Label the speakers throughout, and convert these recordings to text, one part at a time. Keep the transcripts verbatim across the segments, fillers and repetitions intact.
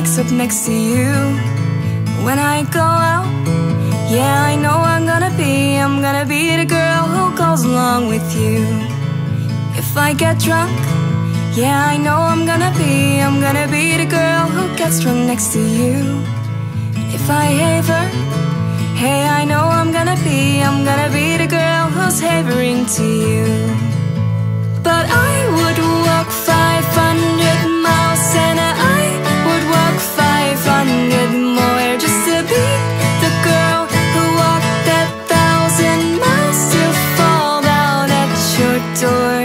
Speaker 1: wakes up next to you. When I go out, yeah, I know I'm gonna be I'm gonna be the girl who goes along with you. If I get drunk, yeah, I know I'm gonna be I'm gonna be the girl who gets drunk next to you. If I haver, hey, I know I'm gonna be I'm gonna be the girl who's havering to you. But I would walk five hundred miles, and I would walk five hundred more, just to be the girl who walked that thousand miles to fall down at your door.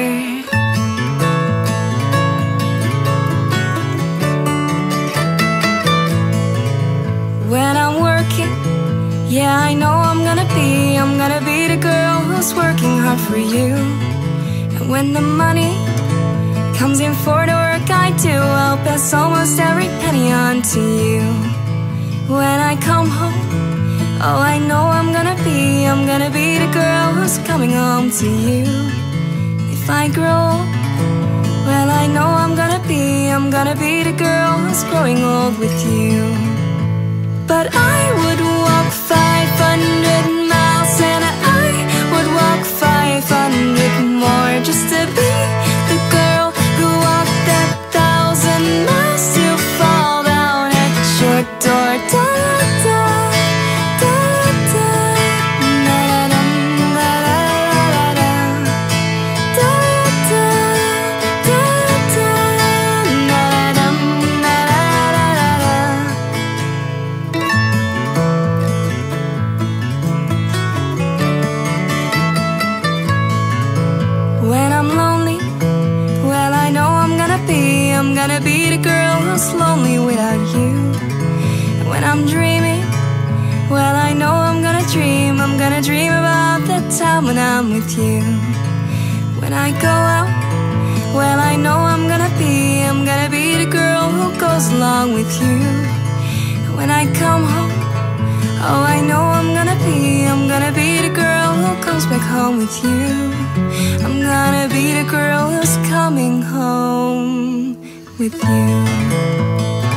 Speaker 1: When I'm working, yeah, I know I'm gonna be I'm gonna be the girl who's working hard for you. And when the money comes in for the work I do, I'll pass almost every penny on to you. When I come home, oh, I know I'm gonna be I'm gonna be the girl who's coming home to you. If I grow old, well, I know I'm gonna be I'm gonna be the girl who's growing old with you. But I would walk five hundred miles, and I would walk five hundred more, just to be the girl who walked that thousand miles to fall down at your door. Da, da, da, da, da, da, da, da, da, da, da, da, da, da. When I'm lonely, well, I know I'm gonna be I'm gonna be the girl who's lonely without you. And when I'm dreaming, well, I know I'm gonna dream I'm gonna dream about that time when I'm with you. When I go out, well, I know I'm gonna be I'm gonna be the girl who goes along with you. And when I come home, oh, I know I'm gonna be I'm gonna be the girl who comes back home with you. I'm gonna be the girl who's coming home with you.